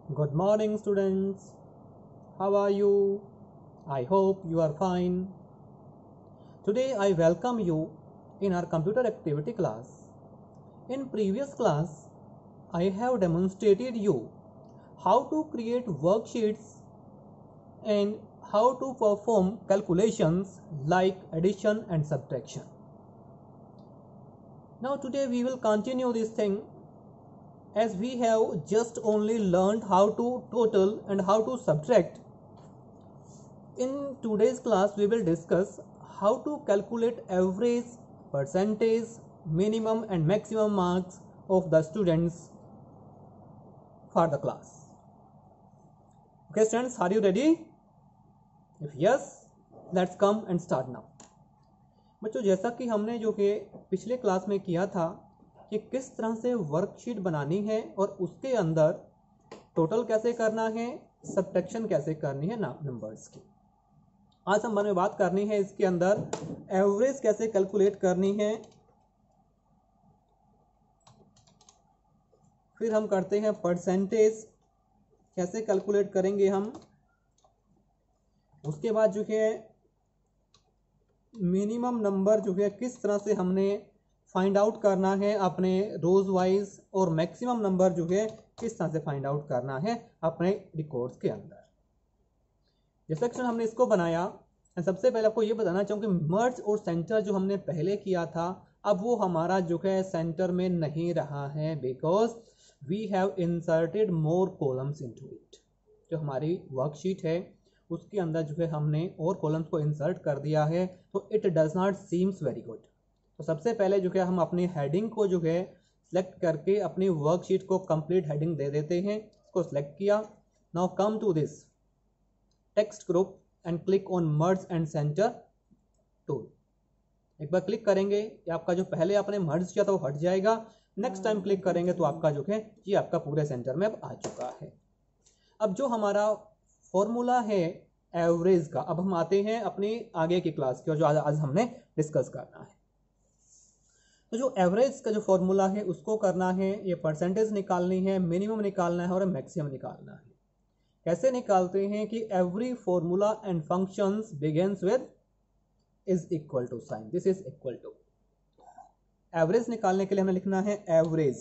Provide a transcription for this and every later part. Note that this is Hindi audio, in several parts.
Good morning, students. How are you? I hope you are fine. Today, I welcome you in our computer activity class. In previous class, I have demonstrated you how to create worksheets and how to perform calculations like addition and subtraction. Now, today we will continue this thing as we have just only learned how to total and how to subtract. In today's class, we will discuss how to calculate average, percentage, minimum and maximum marks of the students for the class. Okay students, are you ready? If yes, let's come and start now. बच्चों, जैसा कि हमने जो कि पिछले क्लास में किया था कि किस तरह से वर्कशीट बनानी है और उसके अंदर टोटल कैसे करना है, सब्ट्रैक्शन कैसे करनी है नंबर्स की। आज हमें बात करनी है इसके अंदर एवरेज कैसे कैलकुलेट करनी है, फिर हम करते हैं परसेंटेज कैसे कैलकुलेट करेंगे हम, उसके बाद जो है मिनिमम नंबर जो है किस तरह से हमने फाइंड आउट करना है अपने रोज वाइज, और मैक्सिमम नंबर जो है किस तरह से फाइंड आउट करना है अपने रिकॉर्ड्स के अंदर। जैसा कि हमने इसको बनाया, सबसे पहले आपको ये बताना चाहूँगा कि मर्ज और सेंटर जो हमने पहले किया था अब वो हमारा जो है सेंटर में नहीं रहा है, because we have inserted more columns into it. जो हमारी वर्कशीट है उसके अंदर जो है हमने और कॉलम्स को इंसर्ट कर दिया है, तो it does not seems very good. तो सबसे पहले जो है हम अपनी हेडिंग को जो है सिलेक्ट करके अपनी वर्कशीट को कंप्लीट हेडिंग दे देते हैं। इसको सिलेक्ट किया, now come to this text group and click on merge and centre tool. एक बार क्लिक करेंगे कि आपका जो पहले आपने मर्ज किया था वो हट जाएगा, नेक्स्ट टाइम क्लिक करेंगे तो आपका जो है ये आपका पूरे सेंटर में अब आ चुका है। अब जो हमारा फॉर्मूला है एवरेज का, अब हम आते हैं अपनी आगे की क्लास की और जो आज हमने डिस्कस करना है। तो जो एवरेज का जो फॉर्मूला है उसको करना है, ये परसेंटेज निकालनी है, मिनिमम निकालना है और मैक्सिमम निकालना है। कैसे निकालते हैं कि every formula and functions begins with is equal to sign, this is equal to. Average निकालने के लिए हमें लिखना है एवरेज,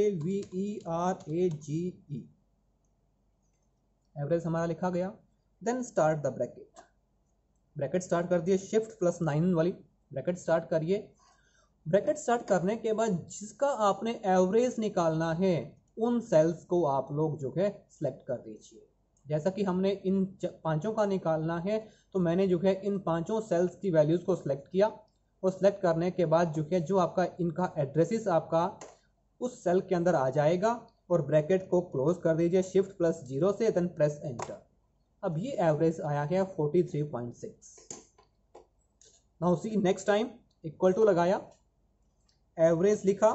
AVERAGE, एवरेज हमारा लिखा गया। Then start the bracket, bracket start कर दिए, Shift+9 वाली ब्रैकेट स्टार्ट करिए। ब्रैकेट स्टार्ट करने के बाद जिसका आपने एवरेज निकालना है उन सेल्स को आप लोग जो है सिलेक्ट कर दीजिए। जैसा कि हमने इन पांचों का निकालना है तो मैंने जो है इन पांचों सेल्स की वैल्यूज को सिलेक्ट किया, और सिलेक्ट करने के बाद जो है जो आपका इनका एड्रेसेस आपका उस सेल के अंदर आ जाएगा, और ब्रैकेट को क्लोज कर दीजिए Shift+0 से, देन प्रेस एंटर। अब ये एवरेज आया है 43.6। Now see next time equal to लगाया, एवरेज लिखा,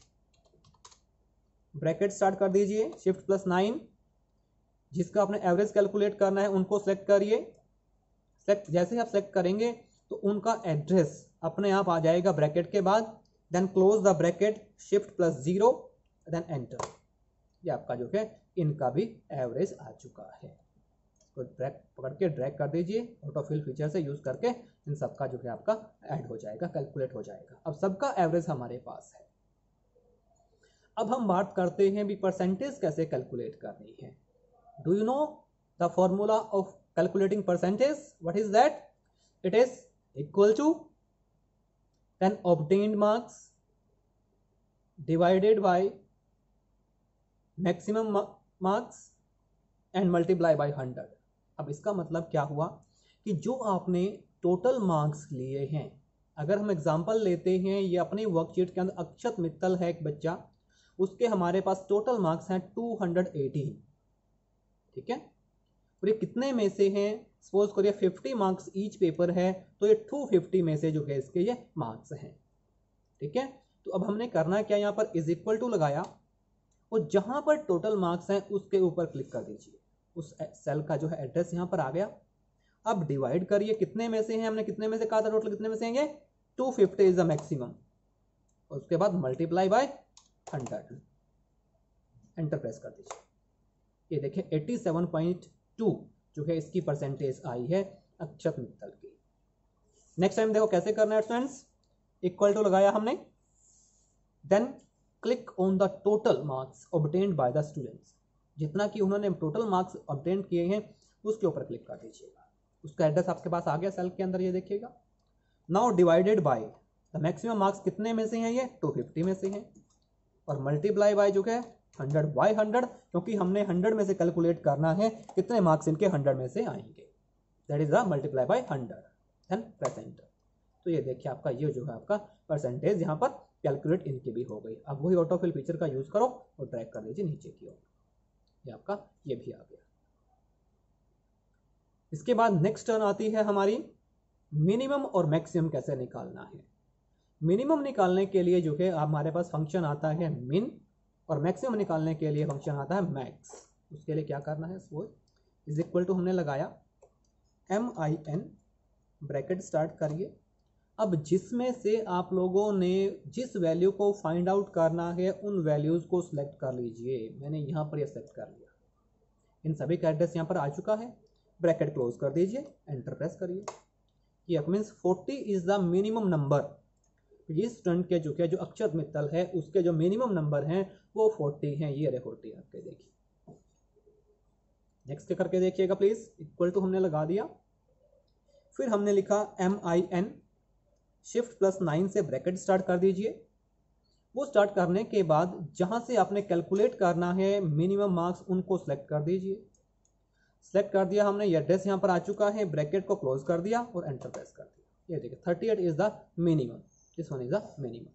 ब्रैकेट स्टार्ट कर दीजिए, Shift+9, जिसका आपने एवरेज कैलकुलेट करना है उनको सेलेक्ट करिए। सेलेक्ट जैसे ही आप सेलेक्ट करेंगे तो उनका एड्रेस अपने आप आ जाएगा ब्रैकेट के बाद, then close the bracket, Shift+0, then enter. ये आपका जो है इनका भी एवरेज आ चुका है। तो ड्रैग पकड़ के ड्रैग कर दीजिए, ऑटोफिल फीचर से यूज करके इन सबका जो है आपका ऐड हो जाएगा, कैलकुलेट हो जाएगा। अब सबका एवरेज हमारे पास है। अब हम बात करते हैं भी परसेंटेज कैसे कैलकुलेट करनी है। Do you know the formula of calculating percentage? What is that? It is equal to then obtained marks divided by maximum marks and multiply by 100। अब इसका मतलब क्या हुआ कि जो आपने टोटल मार्क्स लिए हैं, अगर हम एग्जांपल लेते हैं, ये अपनी वर्कशीट के अंदर अक्षत मित्तल है एक बच्चा, उसके हमारे पास टोटल मार्क्स हैं 218, ठीक है। और ये कितने में से हैं? सपोज करिए 50 मार्क्स ईच पेपर है, तो ये 250 में से जो है इसके ये मार्क्स हैं, ठीक है। तो अब हमने करना क्या, यहाँ पर इज इक्वल टू लगाया और जहां पर टोटल मार्क्स हैं उसके ऊपर क्लिक कर दीजिए, उस सेल का जो है एड्रेस यहां पर आ गया। अब डिवाइड करिए, कितने में से हैं, हमने कितने में से कहा था, टोटल कितने में से हैं, 250 इज द मैक्सिमम, और उसके बाद मल्टीप्लाई बाय 100, एंटर प्रेस कर दीजिए। ये देखिए 87.2 जो है इसकी परसेंटेज आई है अक्षत मित्तल की। नेक्स्ट टाइम देखो कैसे करना है स्टूडेंट्स, इक्वल टू लगाया हमने, then click on the total marks obtained by the students, जितना कि उन्होंने टोटल मार्क्स ऑब्टेन किए हैं उसके ऊपर क्लिक कर दीजिएगा। उसका एड्रेस आपके पास आ गया सेल के अंदर, ये देखिएगा। Now divided by the maximum marks कितने में से हैं, ये 250 में से हैं, और मल्टीप्लाई बाय जो है 100 बाय 100, क्योंकि हमने 100 में से कैलकुलेट करना है कितने मार्क्स इनके 100 में से आएंगे, that is the multiply by 100 then press enter. तो ये देखिए आपका ये जो है आपका परसेंटेज यहाँ पर कैलकुलेट इनकी भी हो गई। अब वही ऑटोफिल फीचर का यूज करो और ड्रैग कर लीजिए नीचे की ओर, ये आपका ये भी आ गया। इसके बाद नेक्स्ट टर्न आती है हमारी मिनिमम और मैक्सिमम कैसे निकालना है। मिनिमम निकालने के लिए जो है हमारे पास फंक्शन आता है मिन, और मैक्सिमम निकालने के लिए फंक्शन आता है मैक्स। उसके लिए क्या करना है, वो इज इक्वल टू हमने लगाया MIN, ब्रैकेट स्टार्ट करिए। अब जिसमें से आप लोगों ने जिस वैल्यू को फाइंड आउट करना है उन वैल्यूज को सिलेक्ट कर लीजिए। मैंने यहाँ पर ये सेलेक्ट कर लिया, इन सभी का एड्रेस यहाँ पर आ चुका है। ब्रैकेट क्लोज कर दीजिए, एंटर प्रेस करिए। ये means 40 is the minimum number. ये स्टूडेंट के जो अक्षत मित्तल है उसके जो मिनिमम नंबर हैं वो 40 हैं। ये रहे 40 आपके, देखिए। नेक्स्ट करके देखिएगा प्लीज, इक्वल टू हमने लगा दिया, फिर हमने लिखा MIN, शिफ्ट +9 से ब्रैकेट स्टार्ट कर दीजिए। वो स्टार्ट करने के बाद जहां से आपने कैलकुलेट करना है मिनिमम मार्क्स उनको सिलेक्ट कर दीजिए। सिलेक्ट कर दिया हमने, ये एड्रेस यहाँ पर आ चुका है, ब्रैकेट को क्लोज कर दिया और एंटर प्रेस कर दिया। ये देखिए 38 is the minimum, this one is the minimum.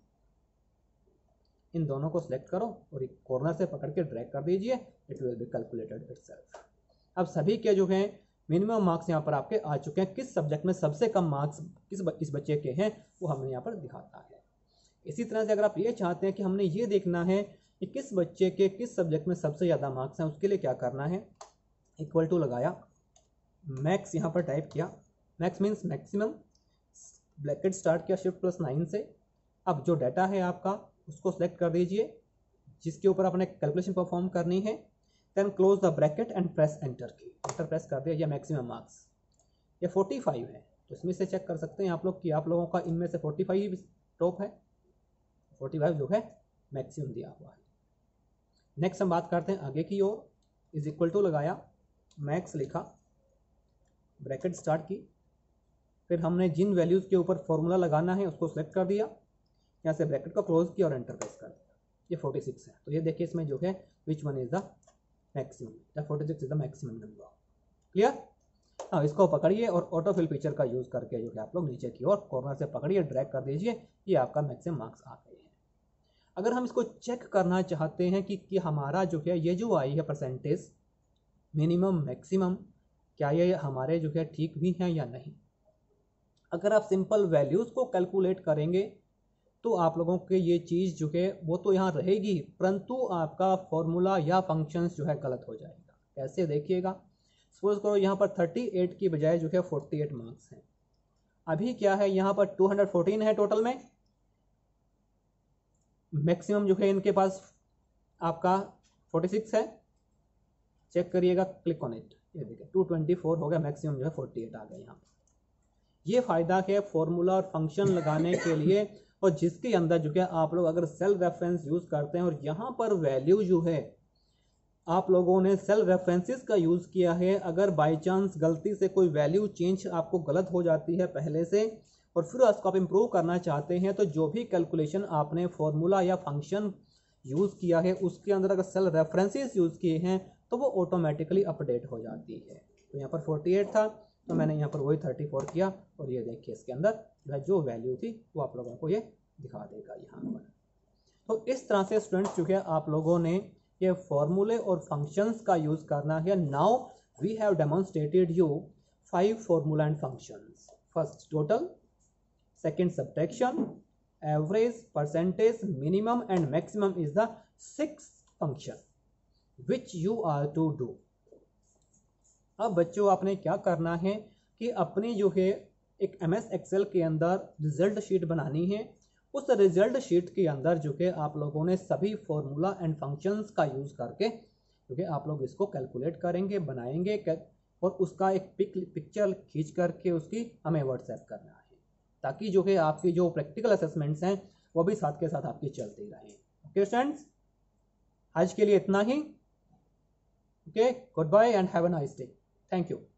इन दोनों को सिलेक्ट करो और एक कॉर्नर से पकड़ के ड्रैग कर दीजिए, it will be calculated itself. अब सभी के जो हैं मिनिमम मार्क्स यहाँ पर आपके आ चुके हैं। किस सब्जेक्ट में सबसे कम मार्क्स इस बच्चे के हैं वो हमें यहाँ पर दिखाता है। इसी तरह से अगर आप ये चाहते हैं कि हमने ये देखना है कि किस बच्चे के किस सब्जेक्ट में सबसे ज़्यादा मार्क्स हैं, उसके लिए क्या करना है, इक्वल टू लगाया, मैक्स यहाँ पर टाइप किया, max means maximum, bracket start किया शिफ्ट +9 से। अब जो डाटा है आपका उसको सिलेक्ट कर दीजिए जिसके ऊपर आपने कैलकुलेशन परफॉर्म करनी है, then close the bracket and press enter की। एंटर प्रेस कर दिया, ये मैक्सिमम मार्क्स ये 45 है। तो इसमें से चेक कर सकते हैं आप लोग कि आप लोगों का इनमें से 45 टॉप है, 45 जो है मैक्सिमम दिया हुआ है। नेक्स्ट हम बात करते हैं आगे की ओर, इज इक्वल टू लगाया, मैक्स लिखा, ब्रैकेट स्टार्ट की, फिर हमने जिन वैल्यूज़ के ऊपर फॉर्मूला लगाना है उसको सेलेक्ट कर दिया, यहाँ से ब्रैकेट को क्लोज किया और एंटर प्रेस कर दिया। ये 46 है। तो ये देखिए इसमें जो है which one is the maximum, the 46 is the maximum number. Clear? हाँ, इसको पकड़िए और ऑटोफिल फीचर का यूज़ करके जो है आप लोग नीचे की ओर कॉर्नर से पकड़िए, ड्रैग कर दीजिए, ये आपका मैक्सिमम मार्क्स आ गए हैं। अगर हम इसको चेक करना चाहते हैं कि हमारा जो है ये जो आई है परसेंटेज मिनिमम मैक्सिमम, क्या ये हमारे जो है ठीक भी हैं या नहीं। अगर आप सिंपल वैल्यूज़ को कैलकुलेट करेंगे तो आप लोगों के ये चीज़ जो है वो तो यहाँ रहेगी, परंतु आपका फॉर्मूला या फंक्शंस जो है गलत हो जाएगा। कैसे, देखिएगा। सपोज करो यहाँ पर 38 की बजाय जो है 48 मार्क्स हैं। अभी क्या है, यहाँ पर 214 है टोटल में, मैक्सिमम जो है इनके पास आपका 46 है। चेक करिएगा, क्लिक ऑन इट, ये देखिए 224 हो गया, मैक्सिमम जो है 48 आ गया यहाँ पर। ये फ़ायदा है फॉर्मूला और फंक्शन लगाने के लिए, और जिसके अंदर जो है आप लोग अगर सेल रेफरेंस यूज़ करते हैं और यहाँ पर वैल्यू जो है आप लोगों ने सेल रेफरेंसेस का यूज़ किया है, अगर बाय चांस गलती से कोई वैल्यू चेंज आपको गलत हो जाती है पहले से और फिर उसको आप इम्प्रूव करना चाहते हैं, तो जो भी कैलकुलेशन आपने फॉर्मूला या फंक्शन यूज़ किया है उसके अंदर अगर सेल रेफरेंसेस यूज़ किए हैं तो वो ऑटोमेटिकली अपडेट हो जाती है। तो यहाँ पर 48 था तो मैंने यहाँ पर वही 34 किया, और ये देखिए इसके अंदर जो वैल्यू थी वो आप लोगों को ये दिखा देगा यहाँ पर। तो इस तरह से स्टूडेंट्स जो है आप लोगों ने ये फॉर्मूले और फंक्शंस का यूज़ करना है। Now we have demonstrated you 5 formula and functions. First total, second subtraction, average, percentage, minimum and maximum is the 6th function which you are to do. अब बच्चों आपने क्या करना है कि अपनी जो है एक MS एक्सेल के अंदर रिजल्ट शीट बनानी है। उस रिजल्ट शीट के अंदर जो है आप लोगों ने सभी फॉर्मूला एंड फंक्शंस का यूज़ करके क्योंकि आप लोग इसको कैलकुलेट करेंगे, बनाएंगे और उसका एक पिक्चर खींच करके उसकी हमें व्हाट्सएप करना है, ताकि जो है आपकी जो प्रैक्टिकल असेसमेंट्स हैं वो भी साथ के साथ आपकी चलती रहें। ओके स्टूडेंट्स, आज के लिए इतना ही। Okay, good bye and have a nice day. Thank you.